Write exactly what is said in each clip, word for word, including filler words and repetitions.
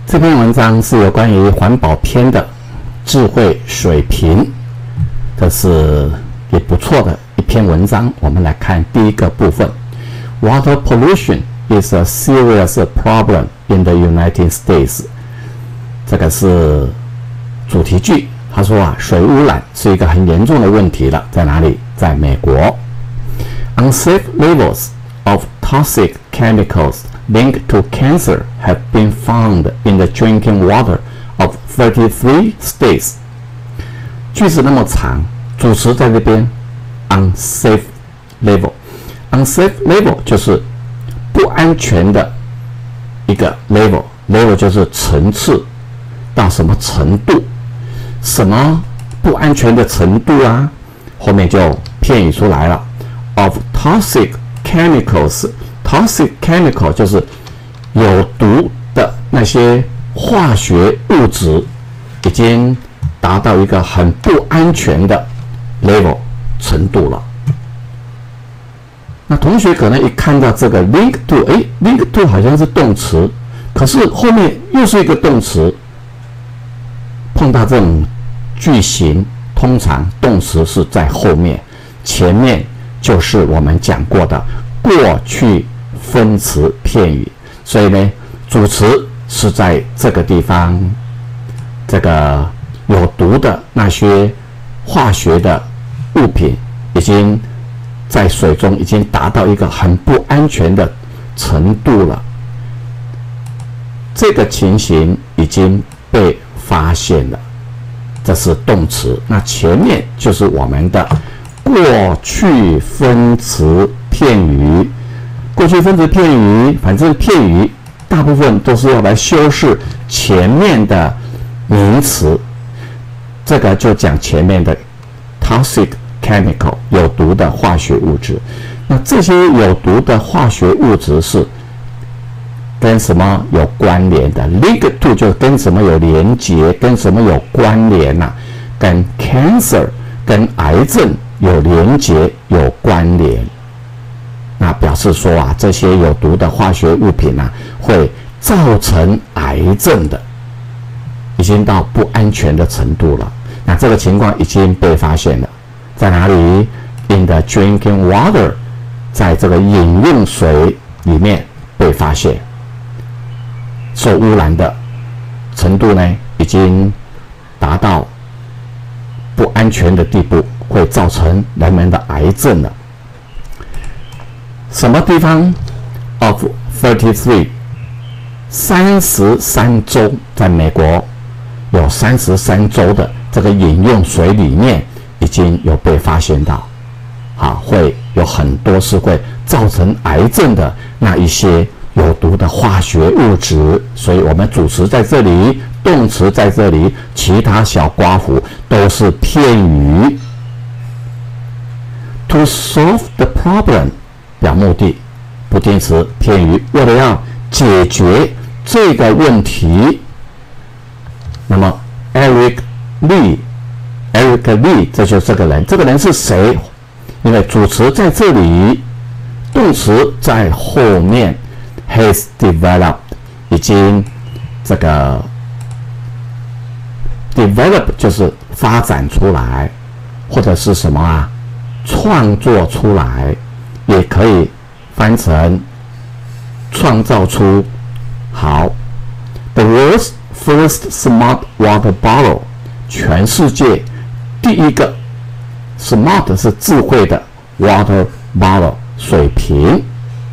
这篇文章是有关于环保篇的智慧水平，这是也不错的一篇文章。我们来看第一个部分 ：Water pollution is a serious problem in the United States。这个是主题句。他说啊，水污染是一个很严重的问题了，在哪里？在美国。Unsafe levels of toxic chemicals linked to cancer have been found in the drinking water of thirty-three states。句子那么长，主词在这边 unsafe level。unsafe level 就是不安全的一个 level，level 就是层次，到什么程度？什么不安全的程度啊？后面就片语出来了 ，of toxic chemicals。toxic chemical 就是有毒的那些化学物质，已经达到一个很不安全的 level 程度了。那同学可能一看到这个 link to， 哎 ，link to 好像是动词，可是后面又是一个动词。碰到这种句型，通常动词是在后面，前面就是我们讲过的过去分词片语。所以呢，主词是在这个地方，这个有毒的那些化学的物品已经在水中已经达到一个很不安全的程度了。这个情形已经被发现了，这是动词。那前面就是我们的过去分词片语。过去分词片语，反正片语大部分都是要来修饰前面的名词。这个就讲前面的 toxic chemical 有毒的化学物质。那这些有毒的化学物质是跟什么有关联的 ？link to 就跟什么有连结，跟什么有关联呐、啊？跟 cancer 跟癌症有连结有关联。那表示说啊，这些有毒的化学物品啊，会造成癌症的，已经到不安全的程度了。那这个情况已经被发现了，在哪里 ？In the drinking water， 在这个饮用水里面被发现。受污染的程度呢，已经达到不安全的地步，会造成人们的癌症了。什么地方 ？Of thirty-three， 三十三州，在美国有三十三州的这个饮用水里面已经有被发现到，啊，会有很多是会造成癌症的那一些有毒的化学物质。所以我们主词在这里，动词在这里，其他小刮胡都是片语。To solve the problem， 表目的，不定词片语，为了要解决这个问题。那么 Eric Lee，Eric Lee， 这就是这个人，这个人是谁？因为主词在这里，动词在后面。Has developed， 已经这个 develop 就是发展出来，或者是什么啊？创作出来，也可以翻成创造出。好 ，The world's first smart water bottle， 全世界第一个 smart 是智慧的 water bottle 水瓶。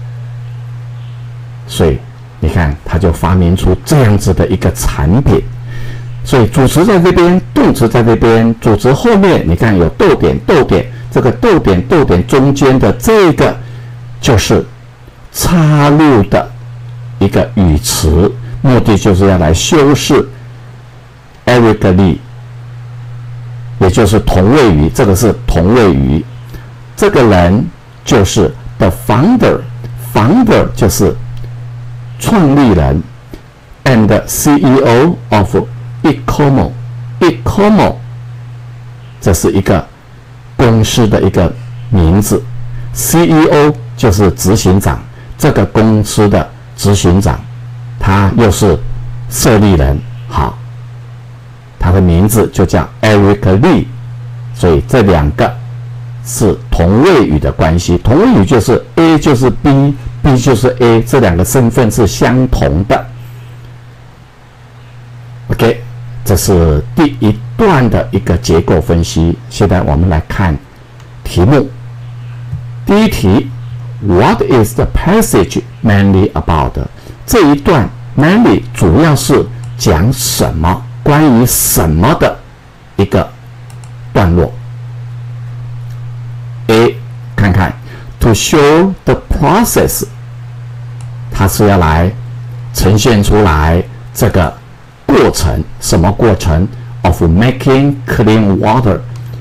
所以你看，他就发明出这样子的一个产品。所以主词在这边，动词在这边，主词后面你看有逗点，逗点，这个逗点，逗点中间的这个就是插入的一个语词，目的就是要来修饰 Eric Lee， 也就是同位语，这个是同位语。这个人就是 the founder，founder 就是创立人 ，and C E O of Ecomo，Ecomo 这是一个公司的一个名字 ，C E O 就是执行长，这个公司的执行长，他又是设立人，好，他的名字就叫 Eric Lee， 所以这两个是同位语的关系。同位语就是 A 就是 B，B 就是 A， 这两个身份是相同的。OK， 这是第一段的一个结构分析。现在我们来看题目。第一题 ，What is the passage mainly about？ 这一段 mainly 主要是讲什么？关于什么的一个段落 ？A， 看看 ，to show the process， 它是要来呈现出来这个过程，什么过程 ？of making clean water，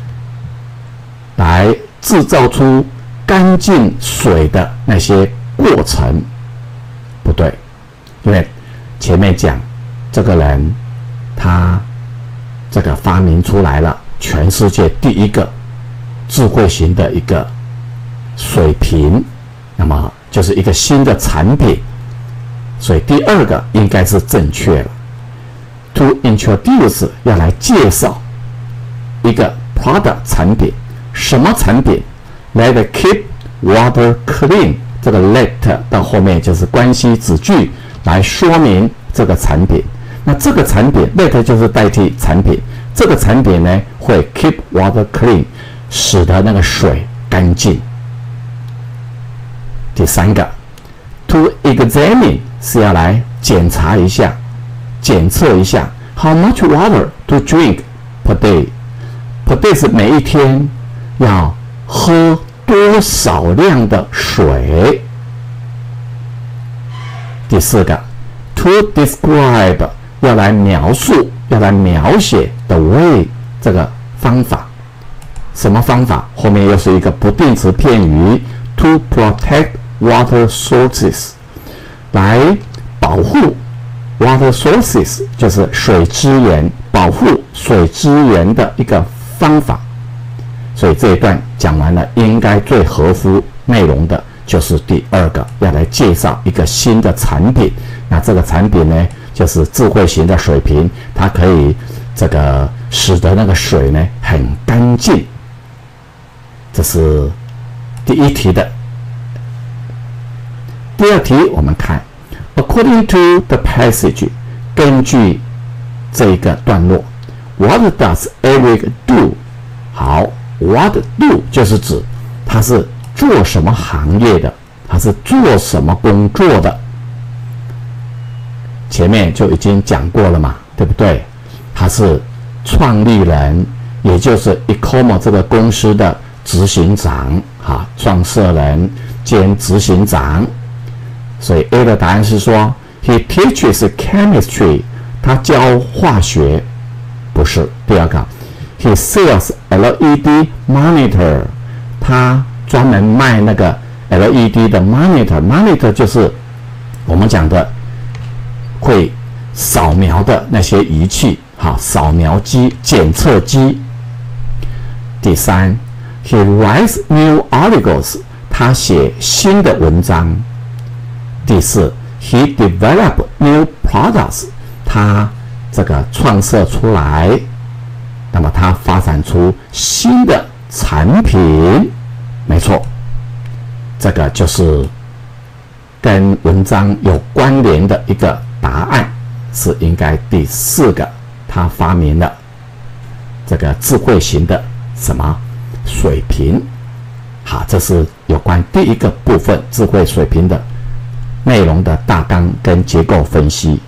来制造出干净水的那些过程。不对，因为前面讲这个人。他这个发明出来了全世界第一个智慧型的一个水瓶，那么就是一个新的产品，所以第二个应该是正确了。To introduce 要来介绍一个 product 产品，什么产品 ？Let keep water clean， 这个 let 到后面就是关系子句来说明这个产品。那这个产品 let 就是代替产品，这个产品呢会 keep water clean， 使得那个水干净。第三个 to examine 是要来检查一下、检测一下 how much water to drink per day。per day 是每一天要喝多少量的水。第四个 to describe。要来描述，要来描写 the way 这个方法，什么方法？后面又是一个不定词片语 to protect water sources， 来保护 water sources 就是水资源，保护水资源的一个方法。所以这一段讲完了，应该最合乎内容的就是第二个，要来介绍一个新的产品。那这个产品呢？就是智慧型的水瓶，它可以这个使得那个水呢很干净。这是第一题的。第二题我们看 ，According to the passage， 根据这一个段落 ，What does Eric do？ 好 ，What do 就是指他是做什么行业的，他是做什么工作的。前面就已经讲过了嘛，对不对？他是创立人，也就是 Ecomo 这个公司的执行长，哈，创设人兼执行长。所以 A 的答案是说 ，He teaches chemistry， 他教化学，不是。第二个 ，He sells L E D monitor， 他专门卖那个 L E D 的 monitor，monitor 就是我们讲的。会扫描的那些仪器，好，扫描机、检测机。第三 ，He writes new articles， 他写新的文章。第四 ，He develop new products， 他这个创设出来，那么他发展出新的产品。没错，这个就是跟文章有关联的一个。答案是应该第四个，他发明了这个智慧型的什么水瓶。好，这是有关第一个部分智慧水瓶的内容的大纲跟结构分析。